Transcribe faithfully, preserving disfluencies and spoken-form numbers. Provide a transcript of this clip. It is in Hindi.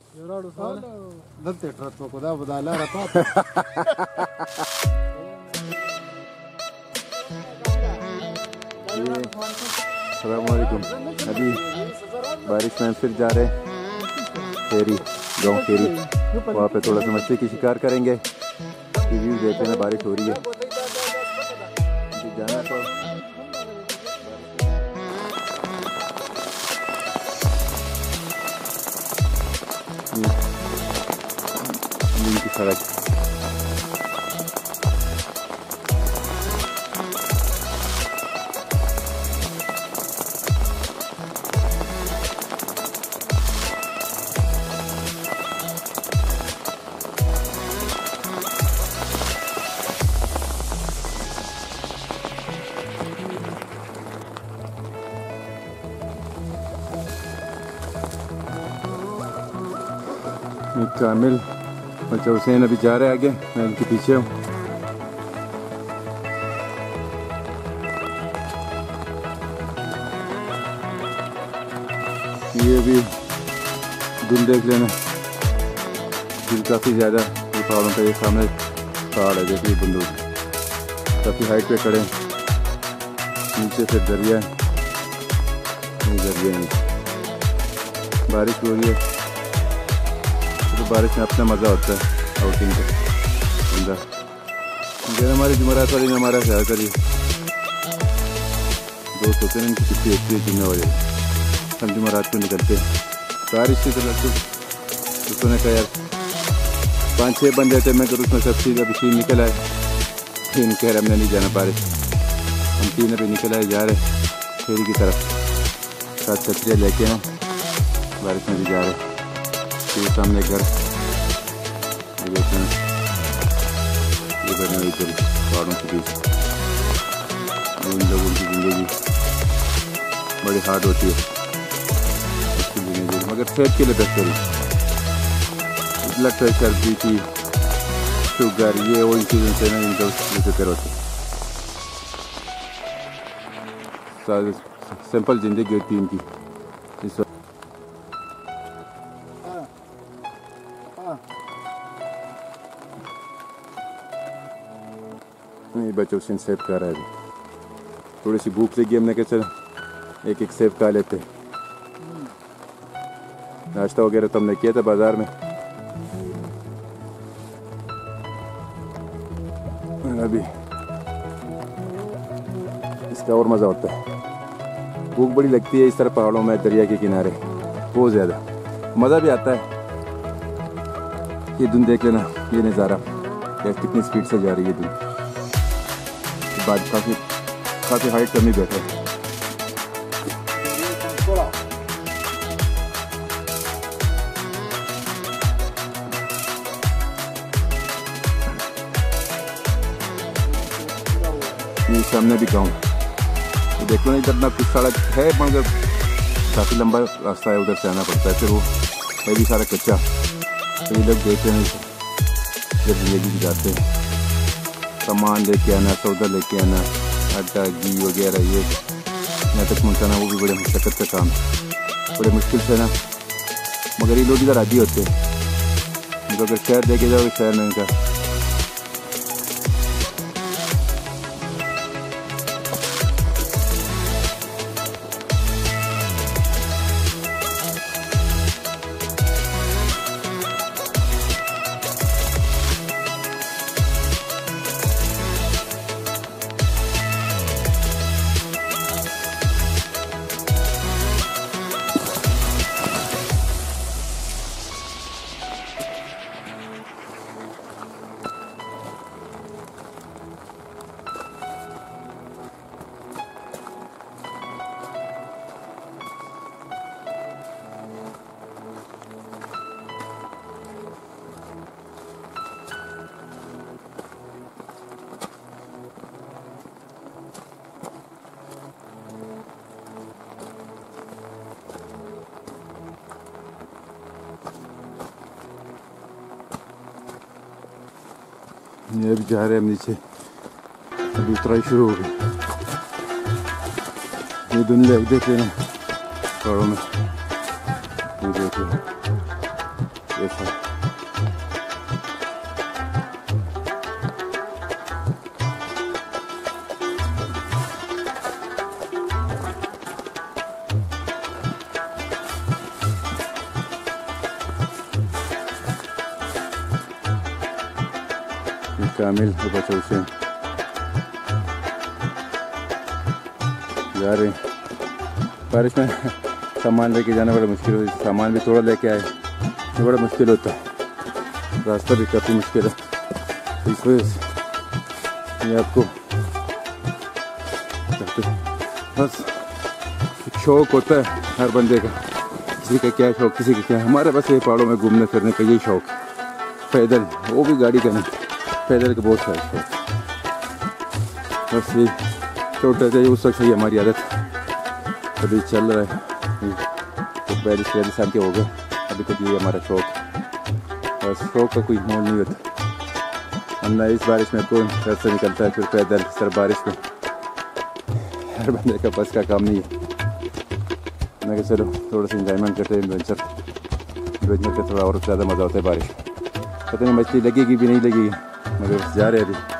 अस्सलामुअलैकुम। अभी बारिश में फिर जा रहे हैं फेरी, गाँव फेरी, वहाँ पे थोड़ा सा मछली की शिकार करेंगे। व्यू देखते हैं, बारिश हो रही है, जाना तो की सड़क। कामिल और हुसैन अभी जा रहे हैं आगे, मैं उनके पीछे हूँ। ये भी दिल देख लेना, दिल काफ़ी ज़्यादा ये पहाड़ों का। ये सामने पहाड़ है, देखिए बंदूक, काफ़ी हाइट पे खड़े हैं। नीचे से दरिया है, दरिया नहीं, बारिश हो रही है। तो बारिश में अपना मज़ा होता है आउटिंग का। अंदर हमारी जुमेरात वाली ने हमारा ख्याल करिए, दोस्त होते हैं इनकी कितनी अच्छी है जुम्मे वाले। हम जुमेरात को निकलते हैं बारिश की तरह। तो उसने कहा यार पाँच छः बंदे थे, मैं तो उसमें सब चीज़ अभी तीन निकल आए। तीन कह रहे हमने नहीं जाना बारिश, हम तीन अभी निकल आए, जा रहे फेरी की तरफ। साथ छतरियाँ लेके हैं, बारिश में भी जा रहे। ये सामने घर, ये बने हुए इधर पहाड़ों के बीच। उन लोगों की ज़िंदगी बड़ी हार्ड होती है, उसकी ज़िंदगी मगर सेहत के लिए बेहतर है। Blood pressure, B P, sugar, ये वो इन चीज़ों से ना इनका बेहतर होता है। सिंपल ज़िंदगी होती है इनकी। इस नहीं बच्चों से सेब खा रहा है, थोड़ी सी भूख लगी, हमने कहा चल एक एक सेब खा लेते। नाश्ता वगैरह तो हमने किया था बाजार में। अभी इसका और मज़ा होता है। भूख बड़ी लगती है इस तरह पहाड़ों में, दरिया के किनारे, बहुत ज़्यादा मज़ा भी आता है। ये धुंध देख लेना, ये नज़ारा कितनी स्पीड से जा रही है धुंध। बाद काफ़ी काफ़ी हाइट कमी बैठा है। ये सामने भी गाँव, तो देखो ना इधर ना कुछ सड़क है मगर काफ़ी लंबा रास्ता है, उधर से आना पड़ता है। फिर वो है भी सारा कच्चा, तो ये लोग देखते हैं जब जिंदगी गुजारते हैं। सामान लेके आना, सौदा लेके आना, आटा घी वगैरह ये यहाँ तक पहुँचाना, वो भी बड़े मशक्क़त का काम है, बड़े मुश्किल से ना। मगर ये लोग इधर आदी होते हैं, उनको अगर शहर देखे जाओ शहर में इनका ये अभी जा रहे हैं हम नीचे, अभी उतराई शुरू हो गई। ये धुंधले देख लेना पहाड़ों में, ये देखिए साथ। कामिल और बच्चा हुसैन जा रहे। बारिश में सामान लेके जाना बड़ा मुश्किल होता है, सामान भी थोड़ा लेके आए तो बड़ा मुश्किल होता है, रास्ता भी काफ़ी मुश्किल है। इस वजह से ये आपको बस शौक़ होता है हर बंदे का, किसी का क्या शौक़, किसी का क्या। हमारे बस ये पहाड़ों में घूमने फिरने का यही शौक़, पैदल, वो भी गाड़ी का नहीं, पैदल के बहुत सारे शौक। बस ये छोटे थे उस वक्त से ही हमारी आदत अभी चल रहा है, तो पहले पहले साल के हो गए, अभी तक ये हमारा शौक। बस शौक का कोई मोल नहीं होता, वरना इस बारिश में कौन घर से निकलता है फिर पैदल सर बारिश में, हर बंदे का बस का काम नहीं है। मैं कहा चलो थोड़ा सा इंजॉयमेंट करते हैं, एडवेंचर एडवेंचर का थोड़ा और ज़्यादा मज़ा होता है बारिश। पता नहीं मछली लगेगी भी नहीं लगेगी, मगर जा रहे हैं अभी।